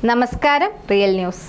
നമസ്കാരം, real news.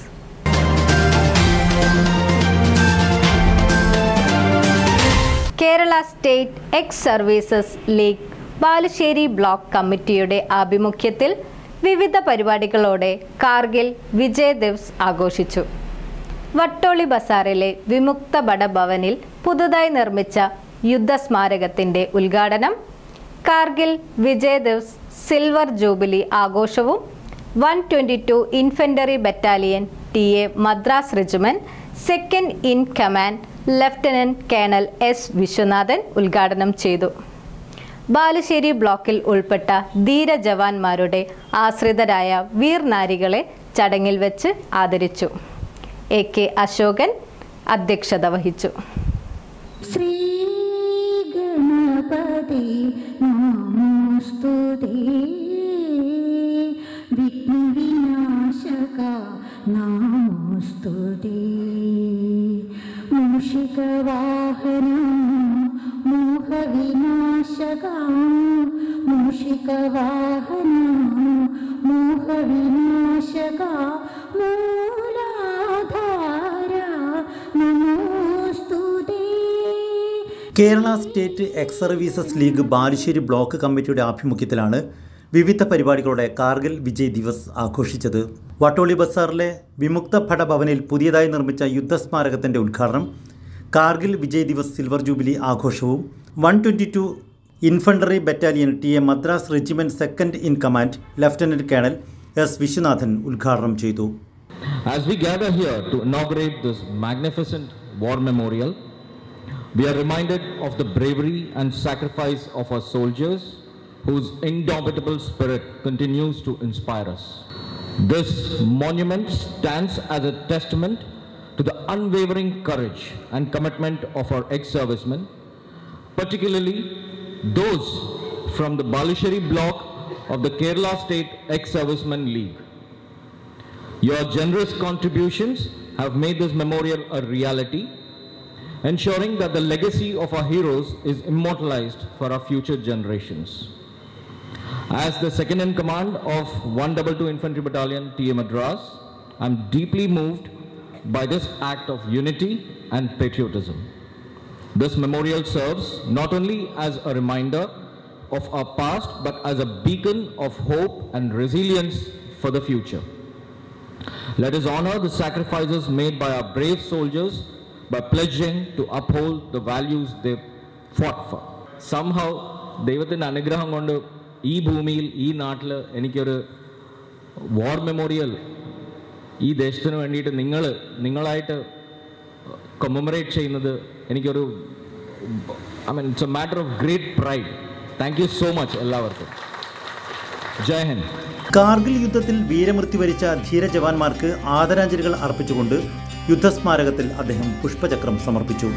Kerala state ex services league Balussery block കമ്മിറ്റിയുടെ ആഭിമുഖ്യത്തിൽ വിവിധ പരിപാടികളോടെ കാർഗിൽ വിജയ് ദിവസ് ആഘോഷിച്ചു. വട്ടോളി ബസാറിലെ വിമുക്ത ഭടഭവനിൽ പുതുതായി നിർമ്മിച്ച യുദ്ധസ്മാരകത്തിന്റെ ഉദ്ഘാടനം, കാർഗിൽ വിജയ് ദിവസ് സിൽവർ ജൂബിലി ആഘോഷവും 122 infantry battalion TA Madras regiment second in command lieutenant colonel S Viswanathan ഉദ്ഘാടനം ചെയ്തു. ബാലുശ്ശേരി ബ്ലോക്കിൽ ഉൾപ്പെട്ട ധീര ജവാന്മാരുടെ ആശ്രിതരായ വീർനാരികളെ ചടങ്ങിൽ വെച്ച് ആദരിച്ചു. AK അശോകൻ അധ്യക്ഷത വഹിച്ചു. ശ്രീ ഗണപതി നമോസ്തുതേ, വിഘ്നവിനാശക നമോസ്തുതേ, മൂഷികവാഹന മോഹവിനാശക, മൂഷികവാഹന മോഹവിനാശക, മൂലാധാര നമോസ്തുതേ. Kerala state ex services league Balussery block കമ്മിറ്റിയുടെ ആഭിമുഖ്യത്തിലാണ് വിവിധ പരിപാടികളോടെ കാർഗിൽ വിജയ് ദിവസ് ആഘോഷിച്ചത്. വട്ടോളി ബസാറിലെ വിമുക്ത ഭടഭവനിൽ പുതിയതായി നിർമ്മിച്ച യുദ്ധസ്മാരകത്തിൻ്റെ ഉദ്ഘാടനം, കാർഗിൽ വിജയ് ദിവസ് സിൽവർ ജൂബിലി ആഘോഷവും 122 infantry battalion TA Madras regiment second in command lieutenant colonel S Viswanathan ഉദ്ഘാടനം ചെയ്തു. As we gather here to inaugurate this magnificent war memorial, we are reminded of the bravery and sacrifice of our soldiers whose indomitable spirit continues to inspire us. This monument stands as a testament to the unwavering courage and commitment of our ex-servicemen, particularly those from the Balusheri block of the Kerala State Ex-Servicemen League. Your generous contributions have made this memorial a reality, ensuring that the legacy of our heroes is immortalized for our future generations. As the second in command of 122 Infantry Battalion TA Madras, I am deeply moved by this act of unity and patriotism. This memorial serves not only as a reminder of our past, but as a beacon of hope and resilience for the future. Let us honor the sacrifices made by our brave soldiers by pledging to uphold the values they fought for. Somehow, ദൈവത്തിൻ്റെ അനുഗ്രഹം കൊണ്ട് ഈ ഭൂമിയിൽ, ഈ നാട്ടിൽ എനിക്കൊരു war memorial ഈ ദേശത്തിന് വേണ്ടിയിട്ട് നിങ്ങളായിട്ട് കൊമമറേറ്റ് ചെയ്യുന്നത് എനിക്കൊരു it's a matter of great pride. Thank you so much എല്ലാവർക്കും. ജയ് ഹിന്ദ്. കാർഗിൽ യുദ്ധത്തിൽ വീരമൃത്യു വരിച്ച ധീര ജവാന്മാർക്ക് ആദരാഞ്ജലികൾ അർപ്പിച്ചുകൊണ്ട് യുദ്ധസ്മാരകത്തിൽ അദ്ദേഹം പുഷ്പചക്രം സമർപ്പിച്ചു.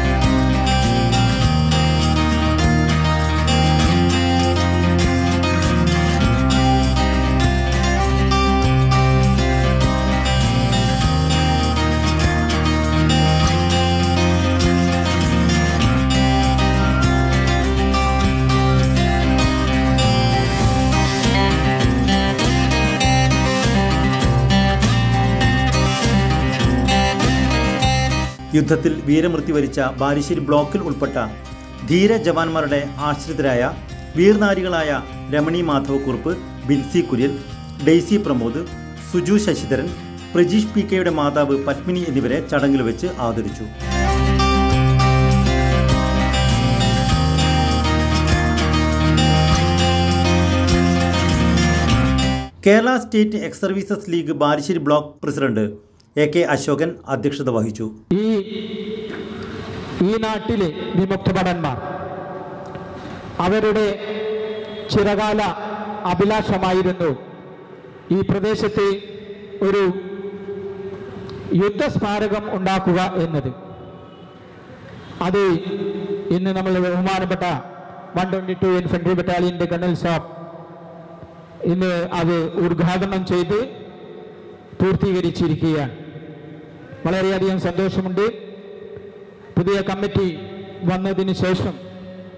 യുദ്ധത്തിൽ വീരമൃത്യു വരിച്ച ബാലുശ്ശേരി ബ്ലോക്കിൽ ഉൾപ്പെട്ട ധീര ജവാന്മാരുടെ ആശ്രിതരായ വീർനാരികളായ രമണി മാധവ് കുറുപ്പ്, ബിൻസി കുര്യൻ, ഡെയ്സി പ്രമോദ്, സുജു ശശിധരൻ, പ്രജീഷ് PKയുടെ മാതാവ് പത്മിനി എന്നിവരെ ചടങ്ങിൽ വെച്ച് ആദരിച്ചു. Kerala state ex services league Balussery block president AK Ashokan അധ്യക്ഷത വഹിച്ചു. ഈ നാട്ടിലെ വിമുക്ത ഭടന്മാർ അവരുടെ ചിരകാല അഭിലാഷമായിരുന്നു ഈ പ്രദേശത്തെ ഒരു യുദ്ധസ്മാരകം ഉണ്ടാക്കുക എന്നത്. അത് ഇന്ന് നമ്മൾ ബഹുമാനപ്പെട്ട 122 ഇൻഫൻട്രി ബറ്റാലിയൻ്റെ കേണൽ സാബ് ഇന്ന് അത് ഉദ്ഘാടനം ചെയ്ത് പൂർത്തീകരിച്ചിരിക്കുകയാണ്. വളരെയധികം സന്തോഷമുണ്ട്. പുതിയ കമ്മിറ്റി വന്നതിന് ശേഷം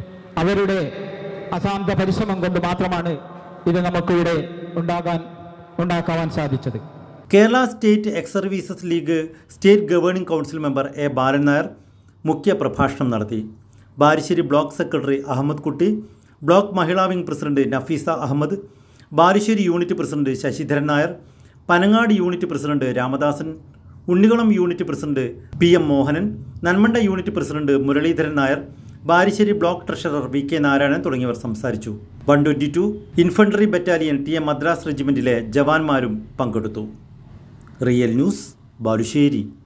അവരുടെ അസാന്ത പരിശ്രമം കൊണ്ട് മാത്രമാണ് ഇത് നമുക്കിവിടെ ഉണ്ടാകാൻ ഉണ്ടാക്കുവാൻ സാധിച്ചത്. Kerala state ex services league state governing council member A Balan Nair മുഖ്യ പ്രഭാഷണം നടത്തി. Balussery block secretary Ahammed Kutty, block മഹിളാ wing president Nafeesa Ahammed, Balussery unit president Sasidharan Nair, Panangad unit president Ramadasan, Unnikulam unit president PM Mohanan, Nanmanda unit president Muraleedharan Nair, Balussery block treasurer VK Narayanan തുടങ്ങിയവർ സംസാരിച്ചു. 122 ഇൻഫൻട്രി ബറ്റാലിയൻ TM മദ്രാസ് റെജിമെന്റിലെ ജവാന്മാരും പങ്കെടുത്തു. Real news, Balussery.